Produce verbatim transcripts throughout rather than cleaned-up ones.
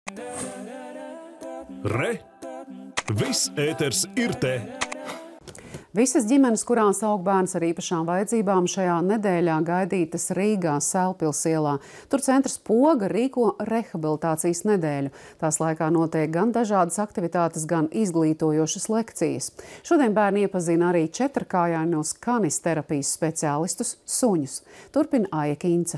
Re! Viss ēters ir te! Visas ģimenes, kurās aug bērns ar īpašām vajadzībām, šajā nedēļā gaidītas Rīgā, Sēlpils ielā. Tur centrs Poga rīko rehabilitācijas nedēļu. Tās laikā notiek gan dažādas aktivitātes, gan izglītojošas lekcijas. Šodien bērni iepazina arī četrkājainos kanisterapijas speciālistus suņus. Turpina Aija Kinca.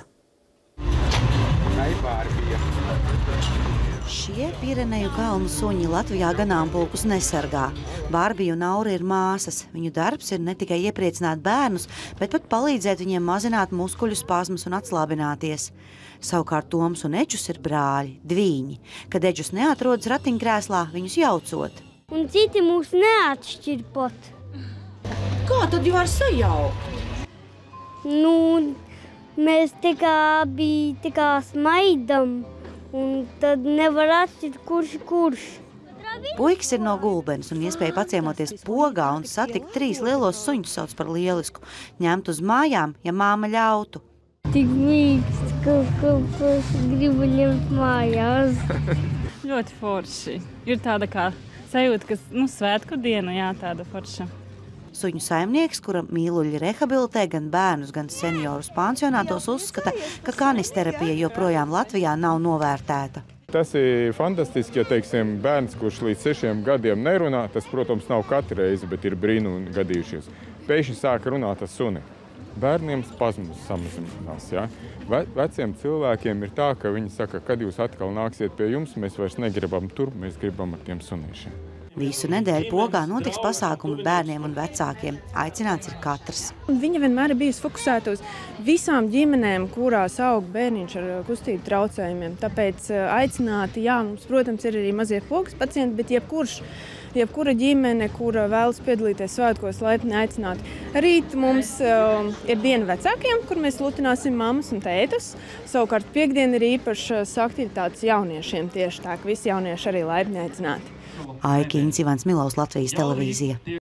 Šie Pireneju kalnu suņi Latvijā ganāmpulkus nesargā. Barbija un Aura ir māsas. Viņu darbs ir ne tikai iepriecināt bērnus, bet pat palīdzēt viņiem mazināt muskuļu spazmus un atslābināties. Savukārt Toms un Eģus ir brāļi, dvīņi. Kad Eģus neatrodas ratiņkrēslā, viņus jaucot. Un citi mūs neatšķir pat. Kā tad jau var sajaukt? Nu, mēs tikai abi tikai smaidam. Un tad nevar atšķirt, kurš kurš. Puikas ir no Gulbenes un iespēja paciemoties Pogā un satikt trīs lielos suņus sauc par lielisku. Ņemt uz mājām, ja māma ļautu. Tik mīksts, ka, ka, ka es gribu ņemt mājās. Ļoti forši. Ir tāda kā sajūta, ka nu, svētku diena, jā, tāda forša. Suņu saimnieks, kura mīluļi rehabilitē gan bērnus, gan seniorus pansionātos, uzskata, ka kanisterapija joprojām Latvijā nav novērtēta. Tas ir fantastiski, ja, teiksim, bērns, kurš līdz sešiem gadiem nerunā, tas, protams, nav katru reizi, bet ir brīnumi gadījušies. Pēkšņi sāk runāt ar suni. Bērniem spazmus samazinās, ja? Ve veciem cilvēkiem ir tā, ka viņi saka, kad jūs atkal nāksiet pie jums, mēs vairs negribam tur, mēs gribam ar tiem sunīšiem. Visu nedēļu Pogā notiks pasākumi bērniem un vecākiem. Aicināts ir katrs. Viņa vienmēr ir bijusi fokusēta uz visām ģimenēm, kurās aug bērniņš ar kustību traucējumiem. Tāpēc aicināti, jā, mums, protams, ir arī mazie pogas pacienti, bet jebkurš, jebkura ģimene, kura vēlas piedalīties svētkos, laipni aicināti. Rīt mums uh, ir diena vecākiem, kur mēs lutināsim mammas un tētus. Savukārt piekdiena ir īpašas aktivitātes jauniešiem tieši tā, ka visi jaunieši arī laipni aicināti. Aija Kinca, Ivans Milovs, Latvijas televīzija.